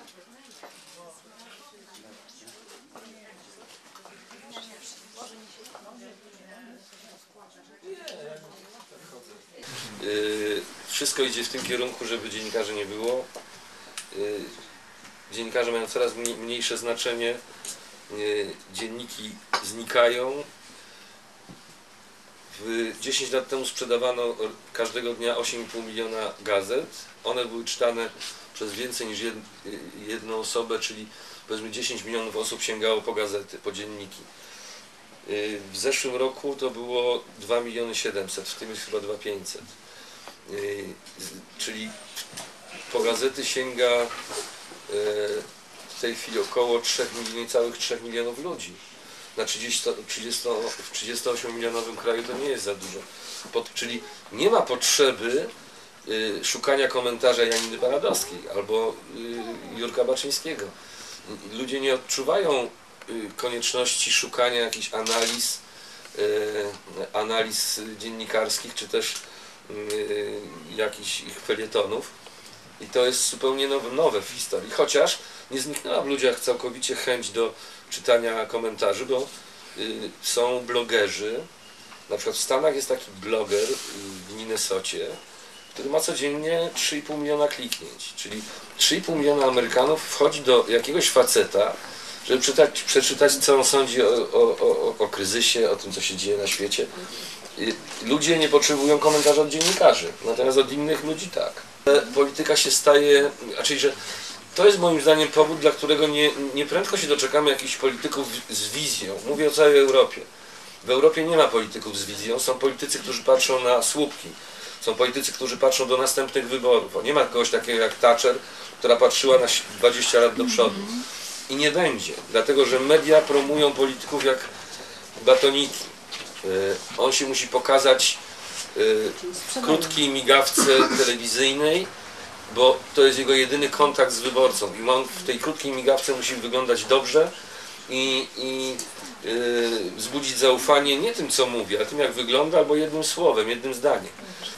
Wszystko idzie w tym kierunku, żeby dziennikarzy nie było. Dziennikarze mają coraz mniejsze znaczenie. Dzienniki znikają. 10 lat temu sprzedawano każdego dnia 8,5 miliona gazet. One były czytane przez więcej niż jedną osobę, czyli powiedzmy 10 milionów osób sięgało po gazety, po dzienniki. W zeszłym roku to było 2 700 000, w tym jest chyba 2500. Czyli po gazety sięga w tej chwili około 3 milionów ludzi. Na 38-milionowym kraju to nie jest za dużo. Czyli nie ma potrzeby szukania komentarza Janiny Baradowskiej albo Jurka Baczyńskiego. Ludzie nie odczuwają konieczności szukania jakichś analiz dziennikarskich, czy też jakichś ich felietonów. I to jest zupełnie nowe w historii. Chociaż nie zniknęła w ludziach całkowicie chęć do czytania komentarzy, bo są blogerzy. Na przykład w Stanach jest taki bloger w Minnesocie, który ma codziennie 3,5 miliona kliknięć. Czyli 3,5 miliona Amerykanów wchodzi do jakiegoś faceta, żeby przeczytać, co on sądzi o kryzysie, o tym, co się dzieje na świecie. Ludzie nie potrzebują komentarzy od dziennikarzy, natomiast od innych ludzi tak. Polityka się staje, że to jest moim zdaniem powód, dla którego nie prędko się doczekamy jakichś polityków z wizją. Mówię o całej Europie. W Europie nie ma polityków z wizją, są politycy, którzy patrzą na słupki. Są politycy, którzy patrzą do następnych wyborów. Nie ma kogoś takiego jak Thatcher, która patrzyła na 20 lat do przodu. I nie będzie, dlatego że media promują polityków jak batoniki. On się musi pokazać w krótkiej migawce telewizyjnej, bo to jest jego jedyny kontakt z wyborcą. I on w tej krótkiej migawce musi wyglądać dobrze i wzbudzić zaufanie nie tym, co mówi, ale tym, jak wygląda, albo jednym słowem, jednym zdaniem.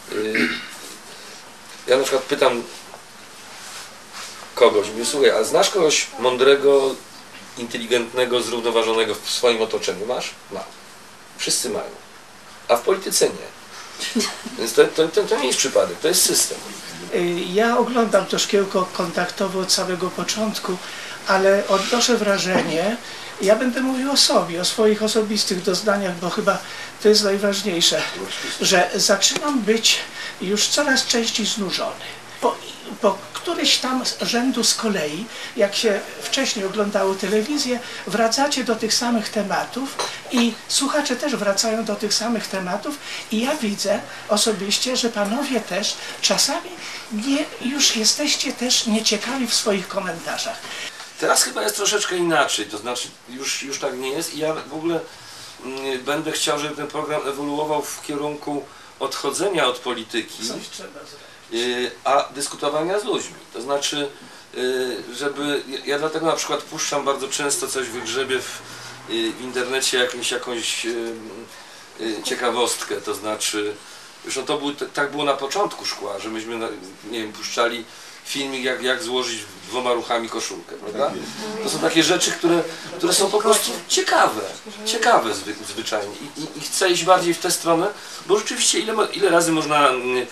Ja na przykład pytam kogoś, mówię, słuchaj, a znasz kogoś mądrego, inteligentnego, zrównoważonego w swoim otoczeniu? Masz? Mam. Wszyscy mają. A w polityce nie. Więc to nie jest przypadek, to jest system. Ja oglądam to szkiełko kontaktowe od samego początku, ale odnoszę wrażenie, ja będę mówił o sobie, o swoich osobistych doznaniach, bo chyba to jest najważniejsze, że zaczynam być już coraz częściej znużony. Po któryś tam rzędu z kolei, jak się wcześniej oglądało telewizję, wracacie do tych samych tematów i słuchacze też wracają do tych samych tematów i ja widzę osobiście, że panowie też czasami już jesteście też nieciekawi w swoich komentarzach. Teraz chyba jest troszeczkę inaczej, to znaczy już tak nie jest i ja w ogóle będę chciał, żeby ten program ewoluował w kierunku odchodzenia od polityki, a dyskutowania z ludźmi. To znaczy, ja dlatego na przykład puszczam bardzo często coś, wygrzebię w internecie jakąś ciekawostkę, to znaczy, zresztą tak było na początku Szkła, że myśmy, nie wiem, puszczali filmik, jak złożyć 2 ruchami koszulkę, prawda? To są takie rzeczy, które są po prostu ciekawe zwyczajnie i chcę iść bardziej w tę stronę, bo rzeczywiście ile razy można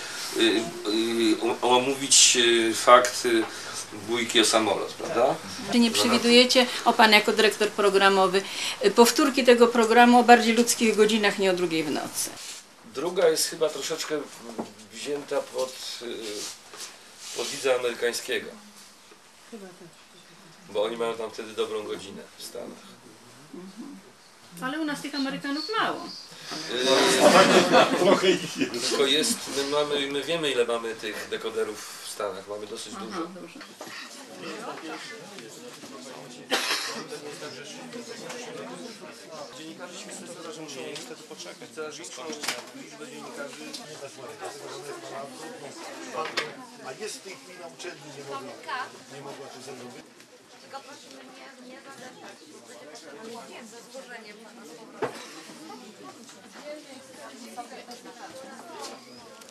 omówić fakt bójki o samolot, prawda? Czy nie przewidujecie, Pan jako dyrektor programowy, powtórki tego programu o bardziej ludzkich godzinach, nie o 2 w nocy? Druga jest chyba troszeczkę wzięta pod widza amerykańskiego, bo oni mają tam wtedy dobrą godzinę w Stanach. Ale u nas tych Amerykanów mało. Tylko jest, my wiemy, ile mamy tych dekoderów w Stanach, mamy dosyć dużo. Dziennikarze śmieszne to, że muszą niestety poczekać. Coraz większą liczbę dziennikarzy. A jest w tej chwili na uczelni, nie mogła tu ze mną być. Tylko prosimy nie zadeszać. Będzie ze złożeniem pana z powrotem.